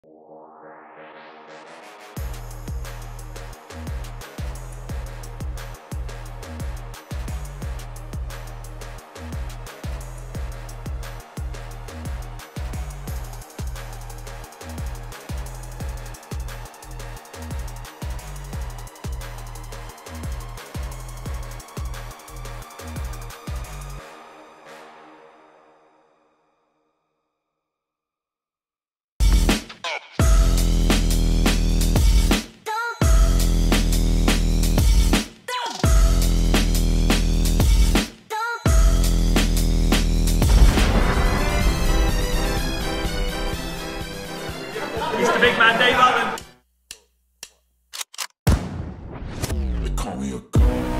He's the big man, Dave Allen. They call me a god.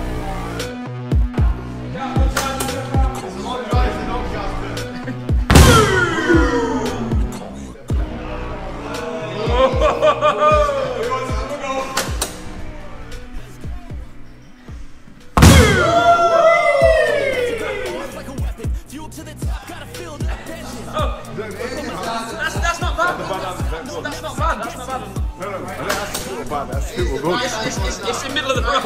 That's not bad. That's not bad. That's not bad. No, that's super good. It's in the middle of the road.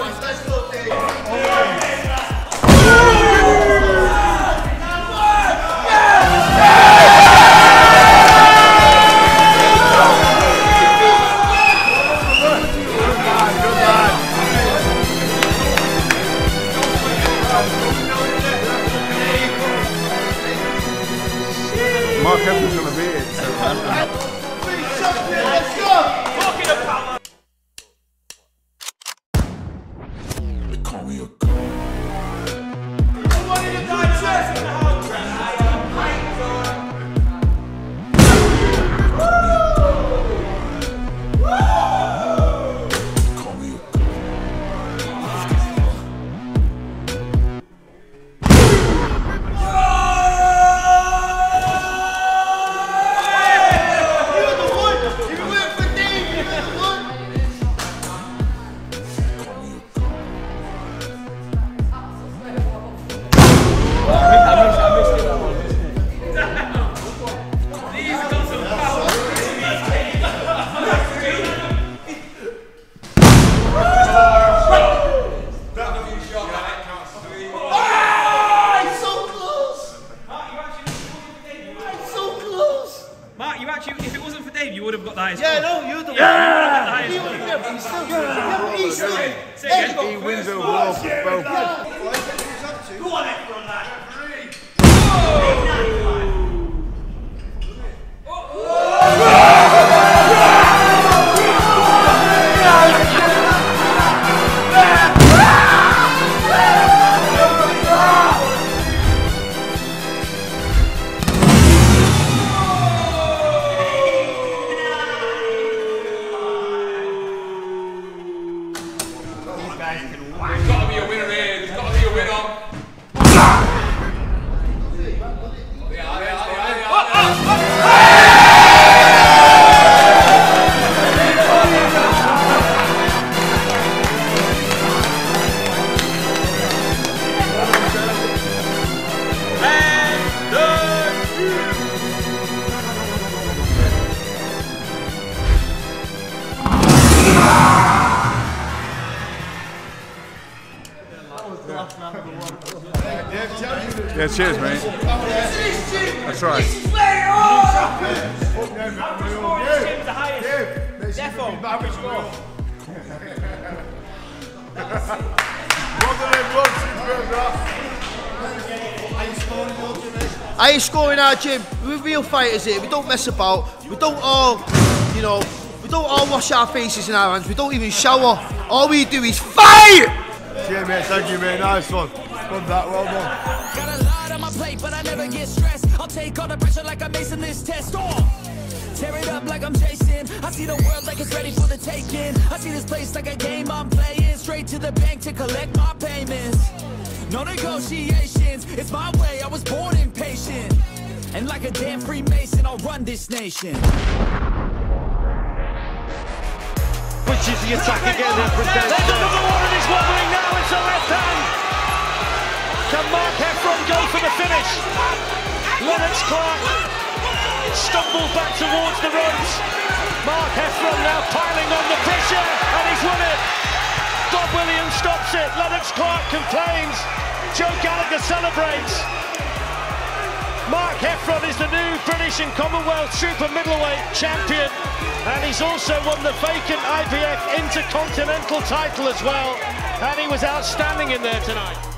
Mark Evans gonna be it. Let's go! Talking about. They call me a god. If it wasn't for Dave, you would have got the highest score. Yeah, no, you're the one. Yeah! He's still He wins the award for both. Go on, everyone, lad. There's got to be a winner here. There's got to be a winner. Yeah, cheers, mate. That's right. The highest. Defo, average score. I ain't scoring our gym. We're real fighters here. We don't mess about. We don't all, we don't all wash our faces in our hands. We don't even shower. All we do is fight! Cheers, mate. Thank you, mate. Nice one. Done that. Well done. Got a lot on my plate, but I never get stressed. I'll take all the pressure like I'm acing this test. Tear it up like I'm Jason. I see the world like it's ready for the taking. I see this place like a game I'm playing. Straight to the bank to collect my payments. No negotiations, it's my way. I was born impatient. And like a damn Freemason, I'll run this nation. Switches the attack again. There's another one and he's wobbling now. It's a left hand. Can Mark Heffron go for the finish? Lennox Clark stumbles back towards the ropes. Williams stops it. Lennox Clark complains. Joe Gallagher celebrates. Mark Heffron is the new British and Commonwealth super middleweight champion, and he's also won the vacant IBF Intercontinental title as well, and he was outstanding in there tonight.